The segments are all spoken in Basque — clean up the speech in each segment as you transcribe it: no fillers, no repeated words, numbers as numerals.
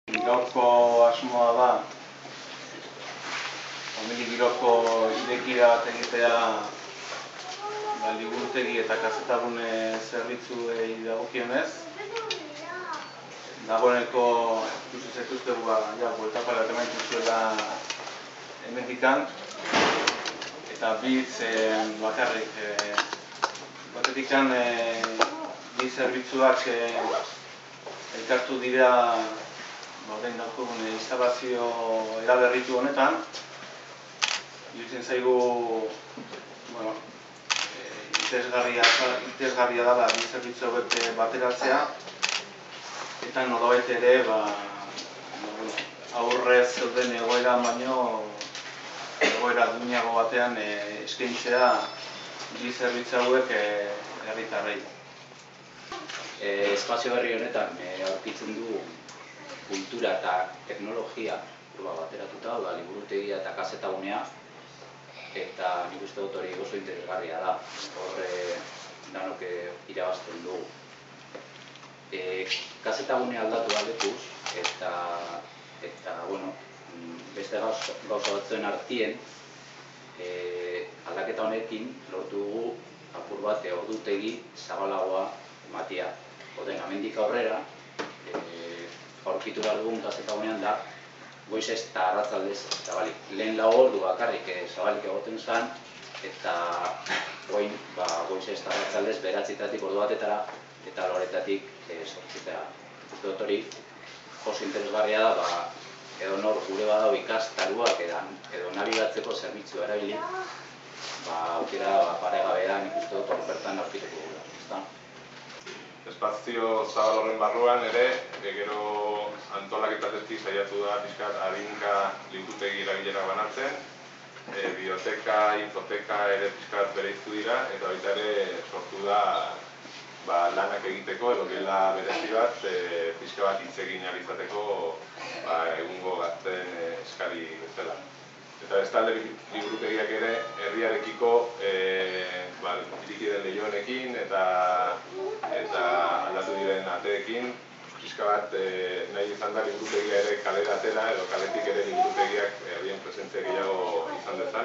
Gaurko asmoa da Homili giroko irekia bat egitea liburutegi eta kazetagune zerbitzuei dagokionez. Dagoeneko ikusi zaituztegu bueltapa bat eman dituzuela hemendikan eta bitz bakarrik batetikan bi zerbitzuak elkartu dira orain daukagun instalazio eraberritu honetan. Iruditzen zaigu interesgarria da bi zerbitzu hauek bateratzea eta nolabait ere aurrez zeuden egoera baino egoera duinago batean eskaintzea bi zerbitzu hauek herritarrei. Espazio berri honetan aurkitzen du kultura eta teknologia bateratuta, liburutegia eta kazetagunea, eta nik uste dut hori oso interesgarria da. Horre danok irabazten dugu. Kazetagunea aldatu aldetuz, eta beste gauza batzuen artien aldaketa honekin lortu dugu apur bat ordutegi zabalagoa ematea. Oden, hemendik aurrera, aurkitu behar dugun kazetagunean da goizez eta arratzaldez zabalik. Lehen lau ordu bakarrik zabalik egoten zen, eta goin goizez eta arratzaldez beratzitatik ordu batetara eta loretatik sortzitara. Uste dut hori oso interesgarria da, edo nor gure badau ikastaruak edo nabigatzeko zerbitzua erabili, aukera paregabean ikuste dut hor bertan aurkituko dugula. Espazio zabal horren barruan ere, gero antolaketatetik saiatu da pixkat adinka liburutegi erabilera banatzen, biblioteka, infoteka ere pixkat bereiztu dira, eta baita ere sortu da lanak egiteko edo gela berezi bat pixka bat hitz egin ahal izateko egungo gazten eskari bezala. Eta bestalde liburutegiak ere herriarekiko iriki den leihoenekin eta aldatu diren ateekin pixka bat nahi izan da liburutegia ere kalera atera edo kaletik ere liburutegiak herrien presentzia gehiago izan dezan.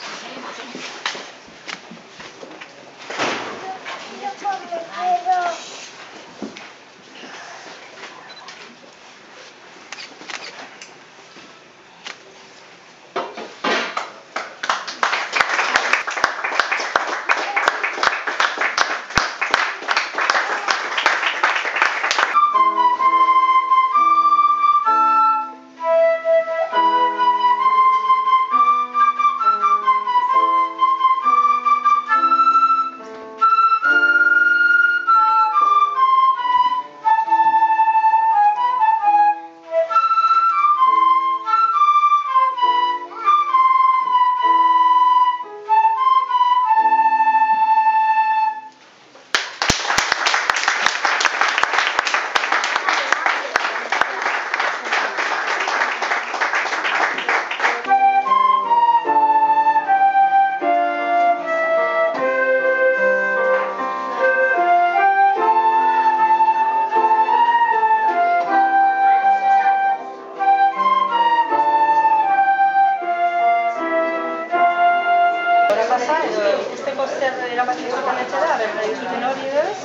ikusteko zer erabaki zuten etxera, nahi zuten hori edo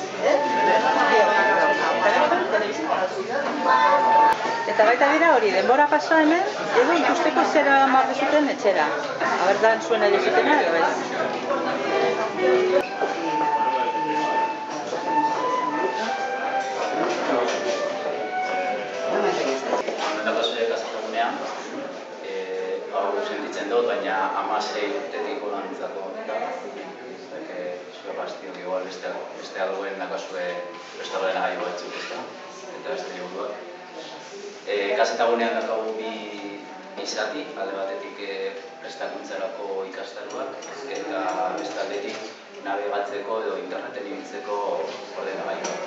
eta baita dira hori, denbora pasa hemen, edo ikusteko zer eraman zuten etxera. Aber da entzuen edo zutena, edo ez? Sentitzen dut, baina 16 urtetik olantzako zure bastion igual beste algoen dakazue beste algoen agai batzuk eta beste liburuak. Kazetagunean dakagu bi izati, alde batetik prestakuntzarako ikastaruak eta beste aldetik nabigatzeko edo interneten ibiltzeko ordenagailuak.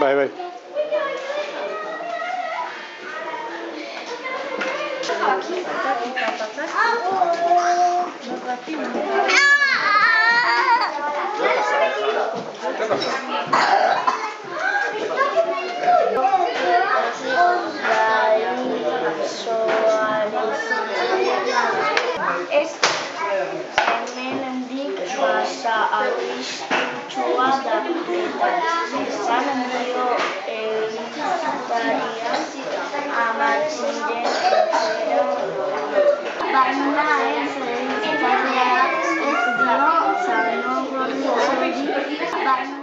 Bai. Hemendik pasa arriskutsua da eta esan dio egintaria amatxiren baina ez egintaria ez dio txarno gorri baina